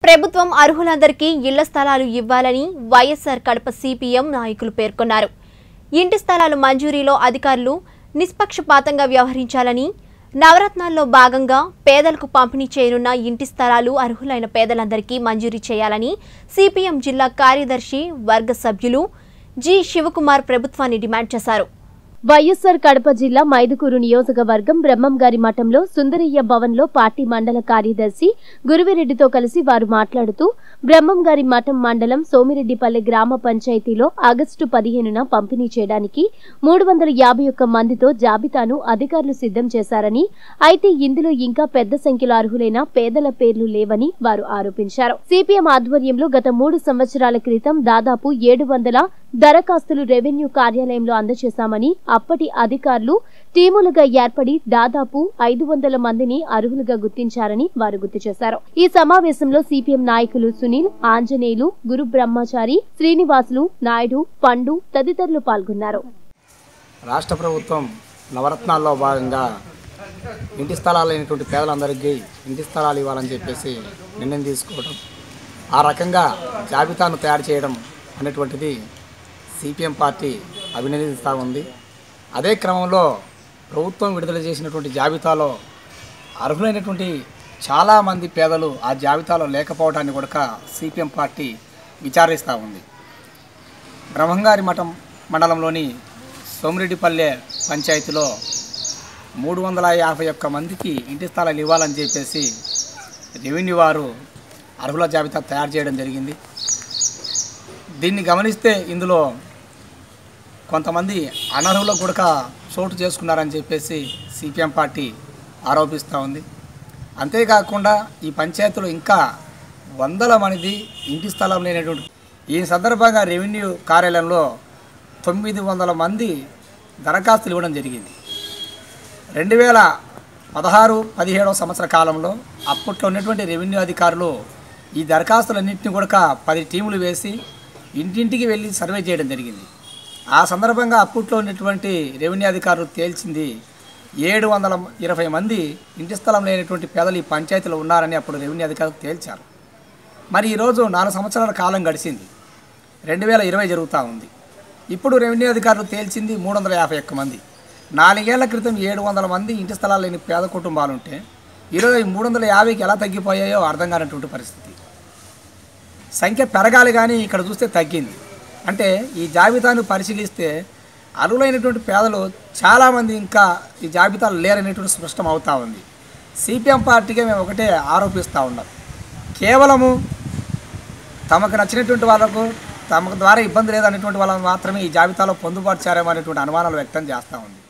ప్రభుత్వం అర్హులందరికీ ఇళ్ల స్థలాలు ఇవ్వాలని వైఎస్ఆర్ కడప సిపిఎం నాయకులు పేర్కొన్నారు. ఇంటి స్థలాలు మంజూరీలో అధికారులు నిష్పక్షపాతంగా వ్యవహరించాలని, నవరత్నాల్లో భాగంగా పేదలకు పంపిణీ చేయనున్న ఇంటి స్థలాలు అర్హులైన పేదలందరికీ మంజూరీ చేయాలని సిపిఎం జిల్లా కార్యదర్శి వర్గ సభ్యులు జి శివకుమార్ ప్రభుత్వాన్ని డిమాండ్ చేశారు. వైఎస్ఆర్ కడప జిల్లా మైదుకూరు నియోజకవర్గం బ్రహ్మంగారి మఠంలో సుందరయ్య భవన్లో పార్టీ మండల కార్యదర్శి గురువిరెడ్డితో కలిసి వారు మాట్లాడుతూ బ్రహ్మంగారి మఠం మండలం సోమిరెడ్డిపల్లె గ్రామ పంచాయతీలో ఆగస్టు 15న పంపిణీ చేయడానికి 351 మందితో జాబితాను అధికారులు సిద్ధం చేశారని, అయితే ఇందులో ఇంకా పెద్ద సంఖ్యలో అర్హులైన పేదల పేర్లు లేవని వారు ఆరోపించారు. సిపిఎం ఆధ్వర్యంలో గత 3 సంవత్సరాల క్రితం దాదాపు 700 దరఖాస్తులు రెవెన్యూ కార్యాలయంలో అందజేశామని, అప్పటి అధికారులు టీములుగా ఏర్పడి దాదాపు 500 మందిని అర్హులుగా గుర్తించారని వారు గుర్తు చేశారు. ఈ సమావేశంలో సిపిఎం నాయకులు సునీల్, ఆంజనేయులు, గురు బ్రహ్మచారి, శ్రీనివాసులు, నాయుడు, పండు తదితరులు పాల్గొన్నారు. రాష్ట్ర ప్రభుత్వం నవరత్నాల్లో భాగంగా ఇంటి స్థలాలు లేనటువంటి పేదలందరికీ ఇంటి స్థలాలు ఇవ్వాలని చెప్పేసి నిర్ణయం తీసుకోవడం, ఆ రకంగా జాబితాను తయారు చేయడం అనేటువంటిది సిపిఎం పార్టీ అభినందిస్తూ ఉంది. అదే క్రమంలో ప్రభుత్వం విడుదల చేసినటువంటి జాబితాలో అర్హులైనటువంటి చాలామంది పేదలు ఆ జాబితాలో లేకపోవడాన్ని కూడా సిపిఎం పార్టీ విచారిస్తూ ఉంది. బ్రహ్మంగారి మఠం మండలంలోని సోమిరెడ్డిపల్లె పంచాయతీలో 351 మందికి ఇంటి స్థలాలు ఇవ్వాలని చెప్పేసి రెవెన్యూ వారు అర్హుల జాబితా తయారు చేయడం జరిగింది. దీన్ని గమనిస్తే ఇందులో కొంతమంది అనర్హులకు కూడా చోటు చేసుకున్నారని చెప్పేసి సిపిఎం పార్టీ ఆరోపిస్తూ ఉంది. అంతేకాకుండా ఈ పంచాయతీలో ఇంకా 100 మంది ఇంటి స్థలం లేనటువంటి ఈ సందర్భంగా రెవెన్యూ కార్యాలయంలో 900 మంది దరఖాస్తులు ఇవ్వడం జరిగింది. 2016-17 సంవత్సర కాలంలో అప్పట్లో ఉన్నటువంటి రెవెన్యూ అధికారులు ఈ దరఖాస్తులన్నింటినీ కూడా 10 టీములు వేసి ఇంటింటికి వెళ్ళి సర్వే చేయడం జరిగింది. ఆ సందర్భంగా అప్పట్లో ఉన్నటువంటి రెవెన్యూ అధికారులు తేల్చింది 720 మంది ఇంటి స్థలం లేనటువంటి పేదలు ఈ పంచాయతీలో ఉన్నారని అప్పుడు రెవెన్యూ అధికారులు తేల్చారు. మరి ఈరోజు 4 సంవత్సరాల కాలం గడిచింది, 2020 జరుగుతూ ఉంది. ఇప్పుడు రెవెన్యూ అధికారులు తేల్చింది 351 మంది. 4 ఏళ్ల క్రితం 700 మంది ఇంటి స్థలాలు లేని పేద కుటుంబాలు ఉంటే ఈరోజు 350కి ఎలా తగ్గిపోయాయో అర్థం కానటువంటి పరిస్థితి. సంఖ్య పెరగాలి కానీ ఇక్కడ చూస్తే తగ్గింది. అంటే ఈ జాబితాను పరిశీలిస్తే అర్హులైనటువంటి పేదలు చాలామంది ఇంకా ఈ జాబితాలు లేరనేటువంటి స్పష్టం అవుతూ ఉంది. సిపిఎం పార్టీగా మేము ఒకటే ఆరోపిస్తూ ఉన్నాం, కేవలము తమకు నచ్చినటువంటి వాళ్ళకు తమ ద్వారా ఇబ్బంది లేదనేటువంటి వాళ్ళని మాత్రమే ఈ జాబితాలో పొందుపరిచారేమో అనేటువంటి అనుమానాలు వ్యక్తం చేస్తూ ఉంది.